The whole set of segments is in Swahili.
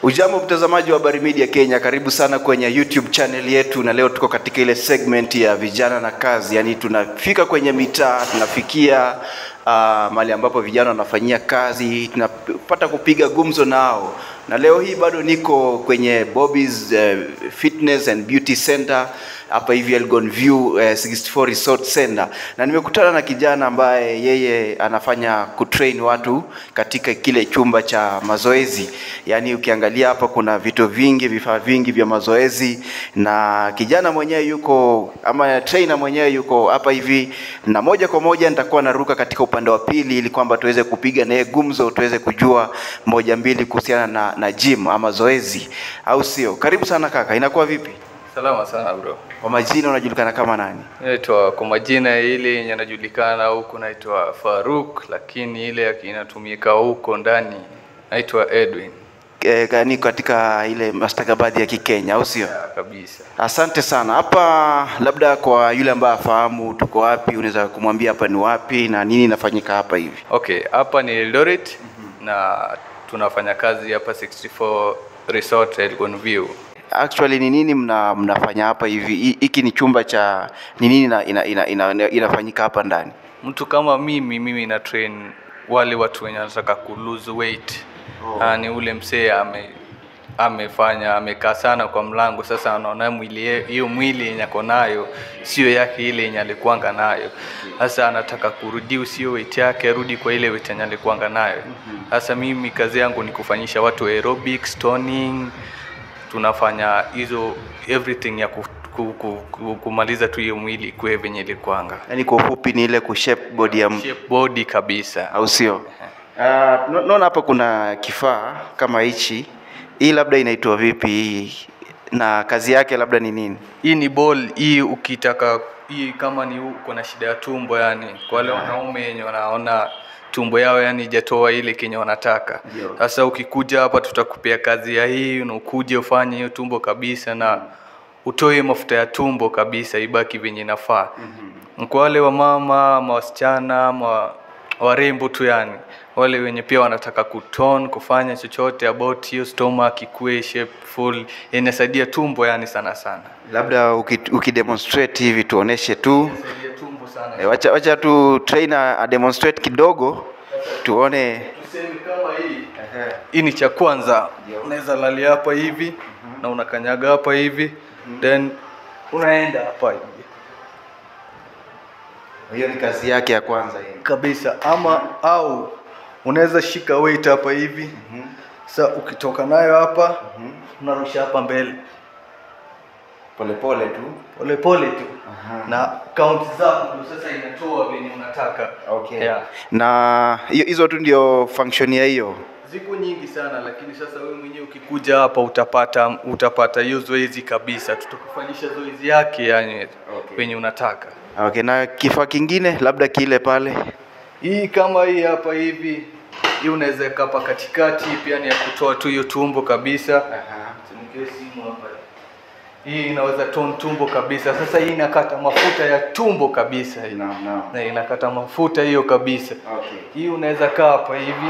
Ujambo mtazamaji wa Habari Media Kenya, karibu sana kwenye YouTube channel yetu, na leo tuko katika ile segment ya vijana na kazi. Yani tunafika kwenye mitaa, tunafikia mahali ambapo vijana wanafanyia kazi, tunapata kupiga gumzo nao. Na leo hii bado niko kwenye Bobby's Fitness and Beauty Center hapa hivi Elgon View 64 Resort Center, na nimekutana na kijana ambaye yeye anafanya kutrain watu katika kile chumba cha mazoezi. Yani ukiangalia hapa kuna vitu vingi, vifaa vingi vya mazoezi, na kijana mwenyewe yuko ama trainer mwenyewe yuko hapa hivi, na moja kwa moja nitakuwa naruka katika upande wa pili ili kwamba tuweze kupiga naye gumzo, tuweze kujua moja mbili kuhusiana na gym ama zoezi, au sio? Karibu sana kaka, inakuwa vipi? Salama sana bro. Kwa majina unajulikana kama nani? Naitwa kwa majina ile yenye najulikana huko naitwa Faruk, lakini ile inatumika huko ndani naitwa Eddy. Ni katika ile mastakabadhi ya Kikenya, au sio? Kabisa. Asante sana. Hapa labda kwa yule ambaye afahamu tuko wapi, unaweza kumwambia hapa ni wapi na nini inafanyika hapa hivi? Okay, hapa ni Eldoret na tunafanya kazi hapa 64 Resort Elgon View. Actually ni nini mnafanya hapa hivi? Hiki ni chumba cha nini inafanyika hapa ndani? Mtu kama mimi na train wale watu wenye wanataka ku lose weight. Ni ule msee amekaa sana kwa mlango, sasa anaona hiyo mwili yenye ako nayo sio yake ile yenye alikuanga nayo. Sasa anataka kurudi sio weight yake, rudi kwa ile weight yenye alikuanga nayo. Sasa mimi kazi yangu ni kufanyisha watu aerobics, toning, tunafanya hizo everything ya kumaliza tu hiyo mwili kwa venye ilikuanga. Yani kwa ufupi ni ile kushape body ya shape body kabisa, au sio? Naona hapa kuna kifaa kama hichi. Hii labda inaitwa vipi hii? Na kazi yake labda ni nini? Hii ni ball. Hii ukitaka hii kama ni uko na shida ya tumbo, yani kwa wale wanaume wenye wanaona tumbo yao yani hajatoa ile kenye wanataka. Sasa ukikuja hapa tutakupea kazi ya hii, unakuje ufanye hiyo tumbo kabisa na utoe mafuta ya tumbo kabisa ibaki venye inafaa. Kwa wale wa mama, wasichana, warembo tu, yani wale wenye pia wanataka kutone, kufanya chochote about hiyo stomach ikue shapeful, inasaidia tumbo yani sana sana. Labda ukidemonstrate hivi tuoneshe tu. Inasaidia tumbo sana. Wacha tu trainer a demonstrate kidogo tuone. Tuseme kama hii. Hii ni cha kwanza. Unaweza lalia hapa hivi na unakanyaga hapa hivi, then unaenda hapa hivi. Hiyo ni kazi yake ya kwanza hii. Kabisa. Au unaweza shika weight hapa hivi. Sasa ukitoka nayo hapa, unarusha hapa mbele. Pole tu. Na count zako sasa inatoa venye unataka. Okay. Yeah. Na hizo tu ndio function ya hiyo. Ziko nyingi sana, lakini sasa wewe mwenyewe ukikuja hapa utapata hiyo zoezi kabisa. Tutakufanyisha zoezi yake yani venye unataka. Okay, na kifaa kingine labda kile pale. Hii kama hii hapa hivi. Hii unaweza kapa katikati pia ni ya kutoa tu hiyo tumbo kabisa. Simu hapa. Hii inaweza tone tumbo kabisa. Sasa hii inakata mafuta ya tumbo kabisa hii. Na inakata mafuta hiyo kabisa. Okay. Hii unaweza kaa hapa hivi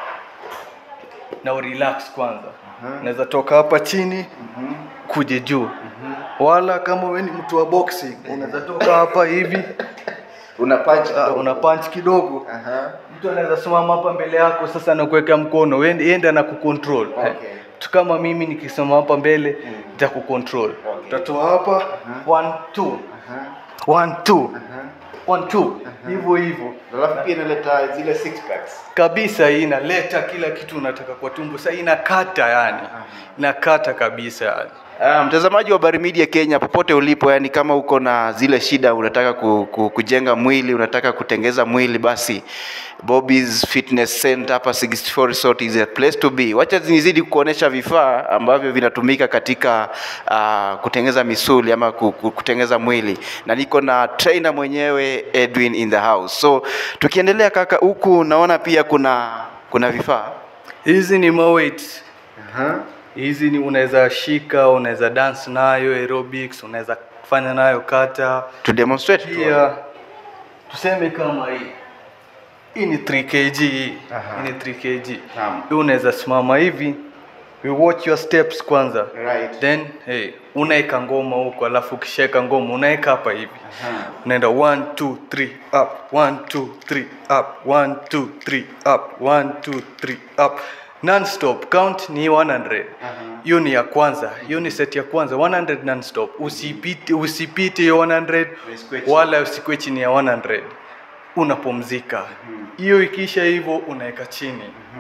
na relax kwanza. Unaweza toka hapa chini kuje juu. Wala kama wewe ni mtu wa boxing, unaweza toka hapa hivi una punch kidogo. Mtu anaweza simama hapa mbele yako sasa na kuweka mkono, enda na kucontrol. Tu kama mimi nikisema hapa mbele nitakucontrol. Utatoa hapa 1 2 1 2 1 2 hivyo. Alafu pia inaleta zile six packs. Kabisa, hii inaleta kila kitu unataka kwa tumbo. Sasa inakata yani. Inakata kabisa yani. Mtazamaji wa Habari Media Kenya popote ulipo, yani kama uko na zile shida, unataka kujenga mwili, unataka kutengeza mwili, basi Bobby's Fitness Center hapa 64 Resort is a place to be. Wacha nizidi kuonesha vifaa ambavyo vinatumika katika kutengeza misuli ama kutengeza mwili, na niko na trainer mwenyewe Edwin in the house. So tukiendelea kaka, huku naona pia kuna vifaa. Hizi ni weights. Hizi ni unaweza shika, unaweza dance nayo aerobics, unaweza kufanya nayo kata. To demonstrate pia. Tuseme kama hii. Hii ni 3 kg. Hii ni 3 kg. Unaweza simama hivi We watch your steps kwanza. Right. Then unaeka ngoma huko, alafu ukisheka ngoma unaeka hapa hivi. Unaenda 1 2 3 up, 1 2 3 up, 1 2 3 up, 1 2 3 up. Non stop count ni 100. Hiyo ni ya kwanza. Hiyo ni set ya kwanza 100 non stop. Usipite hiyo 100 wala usikwe chini ya 100. Unapumzika. Hiyo ikisha hivyo unaeka chini.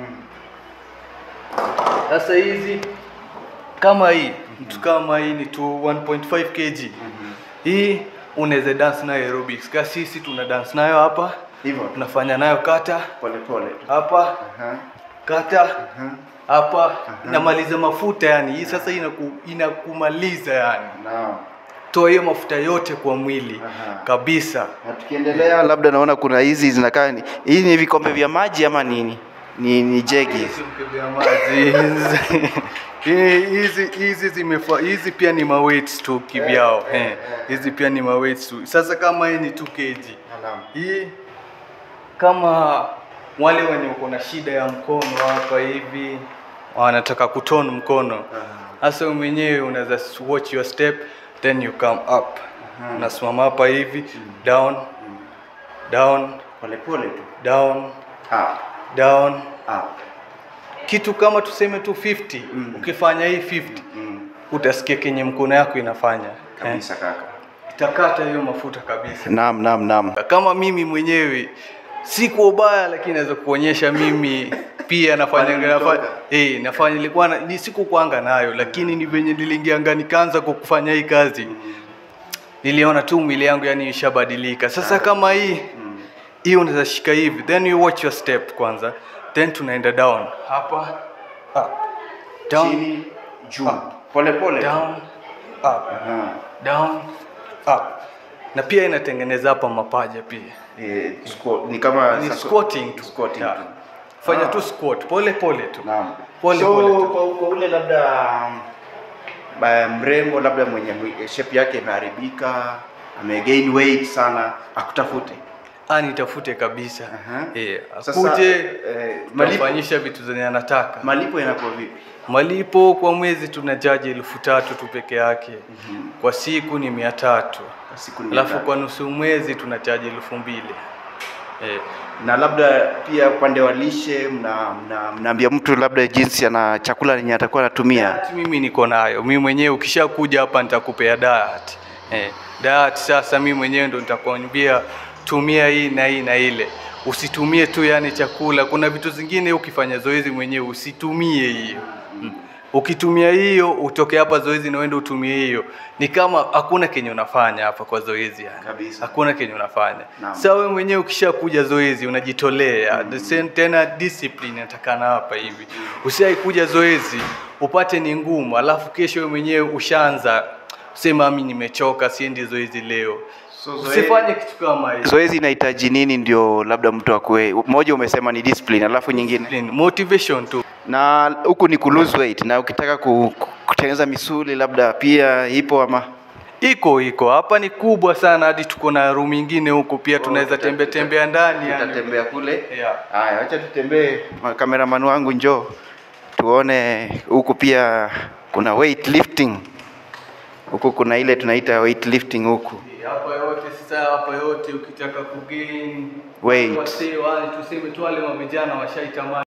Sasa hizi kama hii, mtu kama hii ni tu 1.5 kg. Hii unaweza dance nayo aerobics. Kasi sisi tuna dance nayo hapa. Hivyo tunafanya nayo kata pole pole. Hapa. Kata. Hapa inamaliza mafuta yani. Hii sasa inakumaliza yani. Naam. Toa hiyo mafuta yote kwa mwili kabisa. Na tukiendelea labda naona kuna hizi zinakaa hii ni vikombe vya maji ama nini? Ni jegi. Vikombe vya maji. Hizi pia ni ma weights tu kivyao. Hizi pia ni ma weights tu. Sasa kama hii ni 2 kg. Hii kama wale wenye uko na shida ya mkono hapa hivi wanataka kutone mkono. Sasa mwenyewe unaweza watch your step, then you come up. Unasimama hapa hivi, down, down, pole pole tu. Down, Up, down, up. Kitu kama tuseme 250. Ukifanya hii 50, utasikia kenye mkono yako inafanya. Kabisa kaka. Itakata hiyo mafuta kabisa. Naam. Kama mimi mwenyewe si kwa ubaya, lakini naweza kuonyesha mimi pia nafanya ilikuwa ni siku kuanga nayo, lakini ni venye niliingia nikaanza kufanya hii kazi. Niliona tu mwili yangu yani ishabadilika. Sasa kama hii unaweza shika hivi, then you watch your step kwanza, then tunaenda down. Hapa up. Down, chini, juu. Pole pole. Down, up. Down, up. Na pia inatengeneza hapa mapaja pia. Ni kama squatting tu. Fanya tu squat pole pole tu. Naam. Pole so, pole tu. Kwa ule labda mrembo labda mwenye shape yake imeharibika, gain weight sana, akutafute. Nitafute kabisa. Akuje mfanyisha vitu zenye anataka. Malipo yanakuwa vipi? Malipo kwa mwezi tunajaji 3,000 tu peke yake. Kwa siku ni 300. Alafu kwa nusu mwezi tunachaji 2,000. Na labda pia upande wa lishe mnaambia mtu labda jinsi ana chakula yenye atakuwa anatumia. Mimi niko nayo. Mimi mwenyewe ukishakuja hapa nitakupea diet. Diet sasa mimi mwenyewe ndo nitakwambia tumia hii na hii na ile. Usitumie tu yani chakula. Kuna vitu zingine ukifanya zoezi mwenyewe usitumie hiyo. Ukitumia hiyo utoke hapa zoezi na uende utumie hiyo. Ni kama hakuna kenye unafanya hapa kwa zoezi yani. Kabisa. Hakuna kenye unafanya. Sasa wewe mwenyewe ukishakuja zoezi unajitolea. Tena discipline inatakana hapa hivi. Usiaikuja zoezi upate ni ngumu, alafu kesho wewe mwenyewe ushaanza sema mimi nimechoka siendi zoezi leo. Usifanye kitu kama hiyo. Zoezi inahitaji nini ndio labda mtu akue? Mmoja umesema ni discipline, alafu nyingine motivation tu. Na huku ni lose weight, na ukitaka kutengeneza misuli labda pia ipo ama iko hapa ni kubwa sana, hadi tuko na room nyingine huko pia tunaweza tembea ndani yani. Tutatembea kule. Haya, acha tutembee. Cameraman wangu njoo. Tuone huku pia kuna weight lifting. Huku kuna ile tunaita weight lifting huku. Hapa yote ukitaka kugain weight. Tuseme tu wale vijana washaitamani